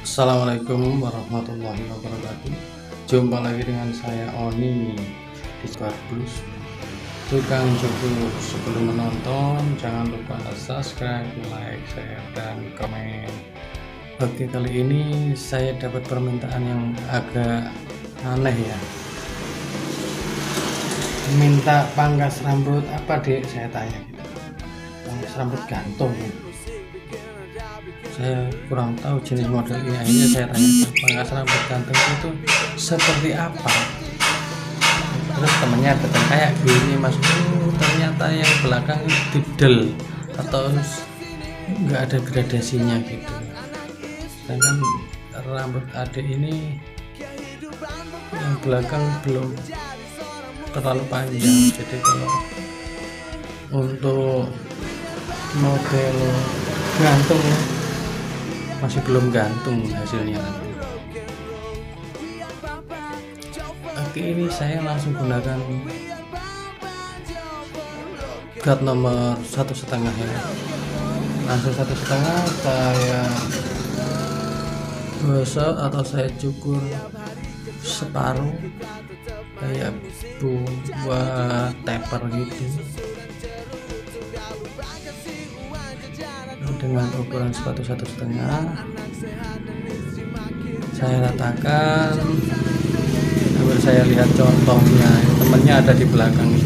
Assalamualaikum warahmatullahi wabarakatuh. Jumpa lagi dengan saya Oni di Square Blues, tukang cukur. Sebelum menonton jangan lupa subscribe, like, share, dan komen. Oke, kali ini saya dapat permintaan yang agak aneh ya. Minta pangkas rambut apa dek, saya tanya gitu. Pangkas rambut gantung. Saya kurang tahu jenis model ini, akhirnya saya tanya pangkas rambut gantung itu seperti apa. Terus temennya datang kayak gini mas, ternyata yang belakang didel atau nggak ada gradasinya gitu. Sedangkan rambut adik ini yang belakang belum terlalu panjang, jadi kalau untuk model gantung masih belum gantung hasilnya. Oke, ini saya langsung gunakan guard nomor 1,5 ya. Langsung 1,5 saya gosok atau saya cukur separuh kayak buat taper gitu dengan ukuran sepatu 1,5. Saya ratakan sambil saya lihat contohnya. Temannya ada di belakang itu.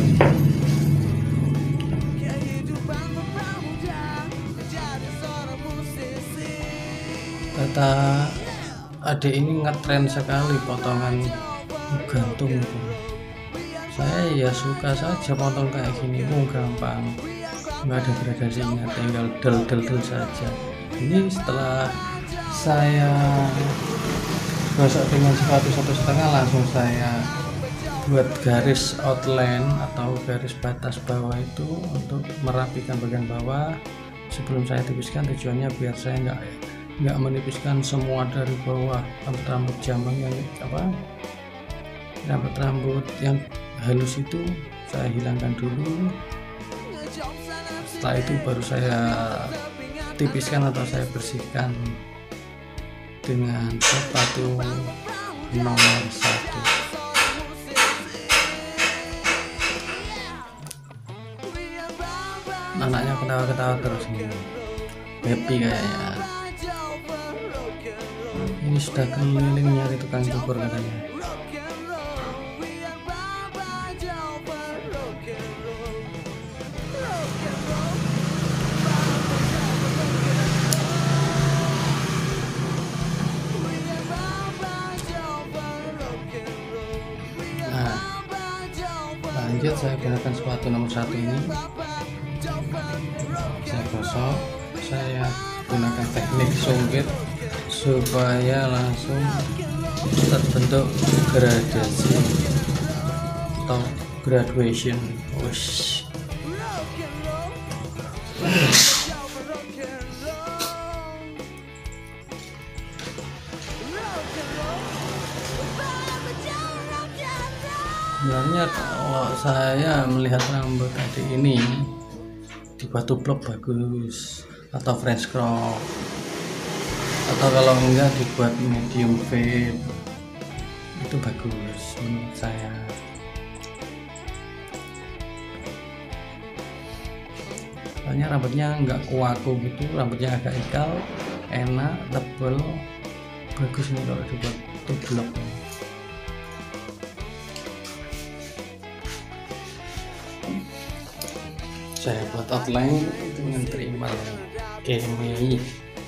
Kata adik ini ngetren sekali potongan gantung itu. Saya ya suka saja potong kayak gini, gampang, nggak ada gradasinya, tinggal del saja. Ini setelah saya gosok dengan sepatu 1,5, langsung saya buat garis outline atau garis batas bawah itu untuk merapikan bagian bawah. Sebelum saya tipiskan, tujuannya biar saya nggak menipiskan semua dari bawah. Rambut jambang yang rambut yang halus itu saya hilangkan dulu. Setelah itu baru saya tipiskan atau saya bersihkan dengan sepatu nomor 1. Anaknya ketawa-ketawa terus ini, happy kayaknya. Ini sudah keliling nyari tukang cukur katanya. Lanjut saya gunakan sepatu nomor 1 ini, saya gosok, saya gunakan teknik songket supaya langsung terbentuk gradasi atau graduation. Sebenarnya kalau saya melihat rambut adik ini dibuat tublok bagus, atau French crop, atau kalau enggak dibuat medium fade, itu bagus menurut saya. Soalnya rambutnya enggak kuaku gitu, rambutnya agak ikal, enak, tebal, bagus ini kalau dibuat tublok. Saya buat outline dengan trimmer Kemi.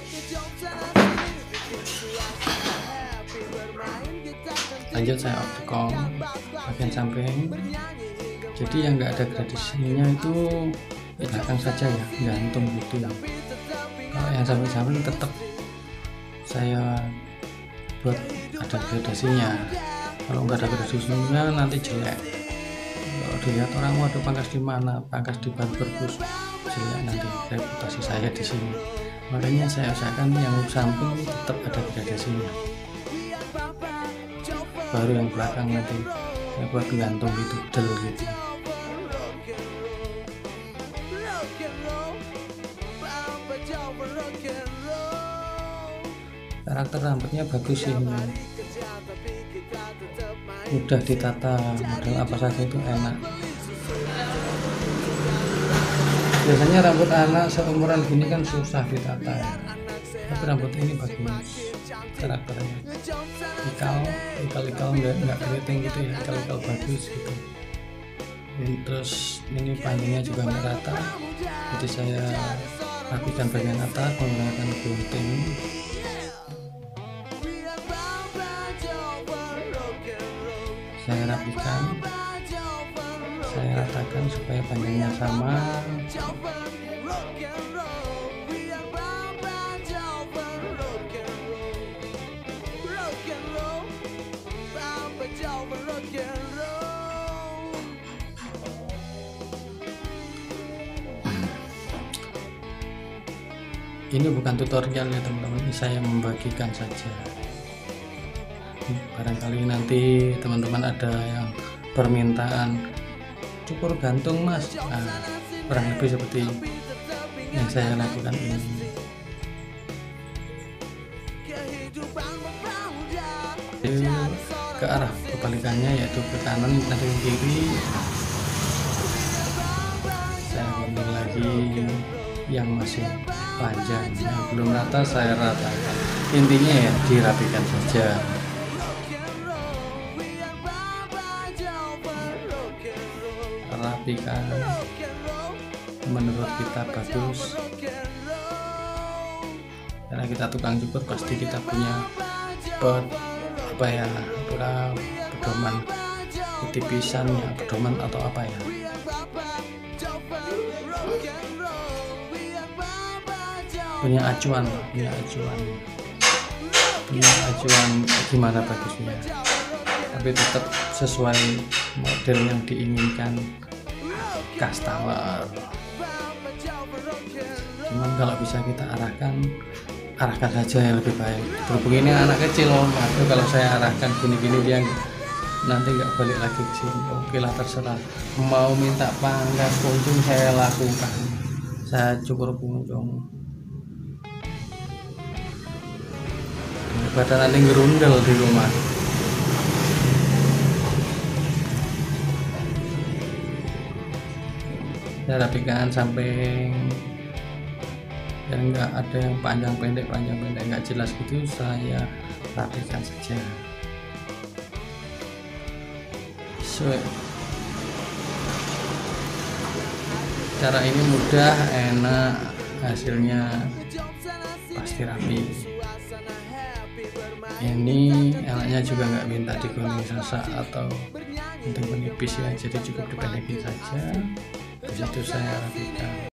Lanjut saya optikom bagian samping, jadi yang nggak ada gradasinya itu belakang saja ya, gantung gitu. Kalau yang samping-samping tetap saya buat ada gradasinya. Kalau nggak ada gradasinya nanti jelek. Kalau dilihat orang, waduh pangkas di mana, pangkas di barber bus, jelek nanti reputasi saya di sini. Makanya saya usahakan yang samping tetap ada gradasinya, baru yang belakang nanti saya buat gantung gitu, del gitu. Karakter rambutnya bagus sih, mudah ditata, model apa saja itu enak. Biasanya rambut anak seumuran gini kan susah ditata ya. Tapi rambut ini bagus karakternya, ikal nggak keriting gitu ya, ikal bagus gitu. Terus ini panjangnya juga nggak rata, jadi saya rapikan bagian atas menggunakan gunting. Saya rapikan, saya ratakan supaya panjangnya sama. Ini bukan tutorial ya teman-teman, ini saya membagikan saja. Barangkali nanti teman-teman ada yang permintaan cukur gantung mas, kurang lebih seperti yang saya lakukan ini. Ke arah kebalikannya, yaitu ke kanan nanti ke kiri. Saya gunting lagi yang masih panjang, yang belum rata saya ratakan. Intinya ya dirapikan saja. Rapikan menurut kita bagus, karena kita tukang cukur pasti kita punya pedoman tipisan ya, pedoman atau apa ya, punya acuan gimana bagusnya, tapi tetap sesuai model yang diinginkan customer. Cuman kalau bisa kita arahkan saja yang lebih baik. Berhubung ini anak kecil, itu kalau saya arahkan gini-gini dia nanti nggak balik lagi ke sini. Oke lah, terserah, mau minta pangkas kunjung saya lakukan, saya cukur kunjung daripada nanti ngerundel di rumah. Saya rapikan sampai biar nggak ada yang panjang pendek nggak jelas gitu, saya rapikan saja. Cara ini mudah, enak, hasilnya pasti rapi. Ini anaknya juga nggak minta digunting sasak atau gunting penipis ya, jadi cukup dipendekin saja. Di situ saya rapikan.